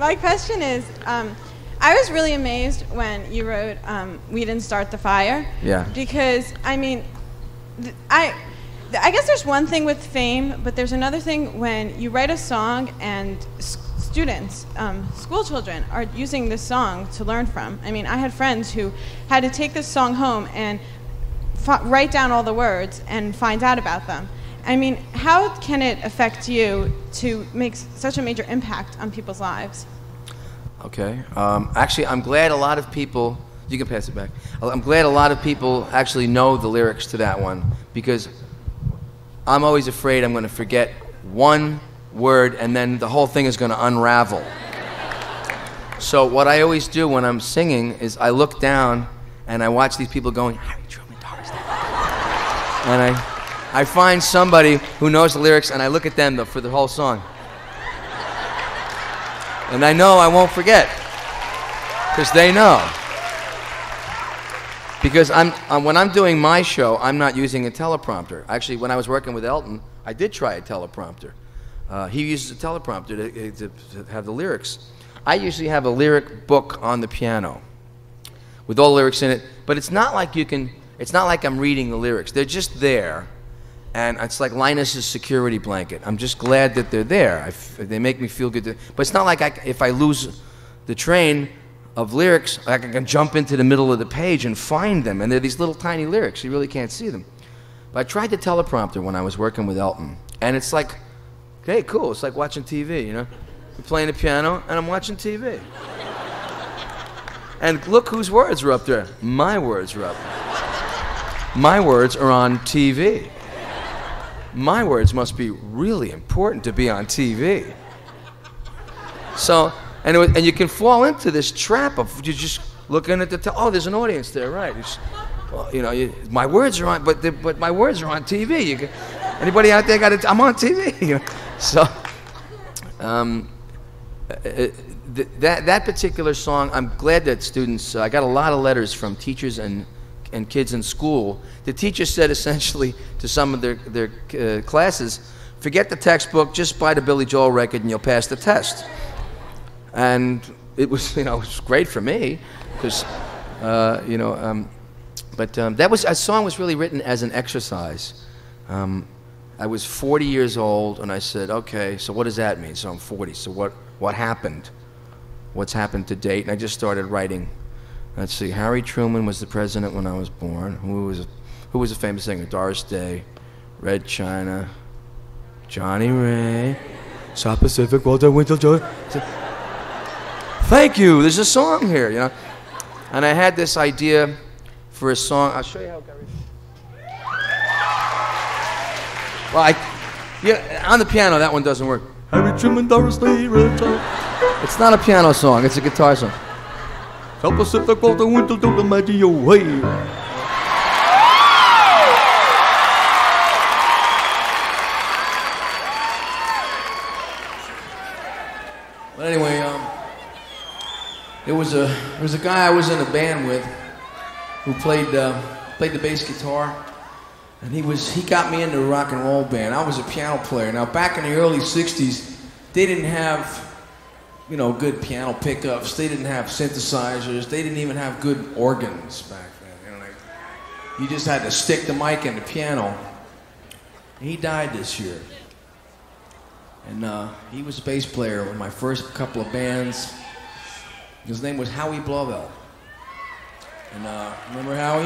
My question is, I was really amazed when you wrote "We Didn't Start the Fire." Yeah. Because I mean, I guess there's one thing with fame, but there's another thing when you write a song and students, school children, are using this song to learn from. I mean, I had friends who had to take this song home and write down all the words and find out about them. I mean, how can it affect you to make such a major impact on people's lives? Okay. Actually, I'm glad a lot of people, you can pass it back. I'm glad a lot of people actually know the lyrics to that one, because I'm always afraid I'm going to forget one word and then the whole thing is going to unravel. So what I always do when I'm singing is I look down and I watch these people going, Harry Truman, Doris Day. And I find somebody who knows the lyrics and I look at them for the whole song. And I know I won't forget, because they know. Because when I'm doing my show, I'm not using a teleprompter. Actually, when I was working with Elton, I did try a teleprompter. He uses a teleprompter to have the lyrics. I usually have a lyric book on the piano with all the lyrics in it, but it's not like it's not like I'm reading the lyrics. They're just there, and it's like Linus's security blanket. I'm just glad that they're there. They make me feel good. But it's not like if I lose the train of lyrics, I can jump into the middle of the page and find them, and they're these little tiny lyrics. You really can't see them. But I tried the teleprompter when I was working with Elton, and it's like, okay, cool. It's like watching TV, you know? You're playing the piano, and I'm watching TV. And look whose words are up there. My words are up there. My words are on TV. My words must be really important to be on TV. So, and you can fall into this trap of you just looking at oh, there's an audience there, right? Well, you know, my words are on, but my words are on TV. Anybody out there got it? I'm on TV. You know? So, that particular song, I'm glad that students. I got a lot of letters from teachers and kids in school. The teacher said essentially to some of their classes, forget the textbook, just buy the Billy Joel record and you'll pass the test. And it was, you know, it was great for me, because, you know, but that song was really written as an exercise. I was 40 years old, and I said, okay, so what does that mean? So I'm 40, so what happened? What's happened to date? And I just started writing. Let's see, Harry Truman was the president when I was born. Who was a famous singer? Doris Day, Red China, Johnny Ray, South Pacific, Walter Winchell, Joe. Thank you, there's a song here, you know. And I had this idea for a song. I'll show you how it got written. Well, yeah, on the piano, that one doesn't work. Harry Truman, Doris Day, Red China. It's not a piano song, it's a guitar song. South Pacific, Walter Winchell, to the Maggio way. But anyway, there was a guy I was in a band with who played the bass guitar, and he got me into a rock and roll band. I was a piano player. Now back in the early '60s, they didn't have, you know, good piano pickups. They didn't have synthesizers. They didn't even have good organs back then. You know, you just had to stick the mic in the piano. He died this year. And he was a bass player in my first couple of bands. His name was Howie Blovell. And remember Howie?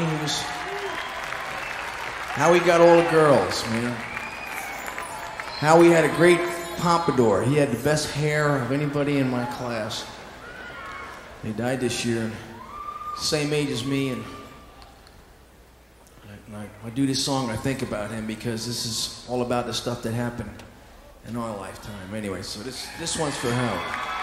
Howie got all the girls, man. Howie had a great pompadour. He had the best hair of anybody in my class. He died this year, same age as me, and I do this song, I think about him, because this is all about the stuff that happened in our lifetime. Anyway, so this one's for Howie.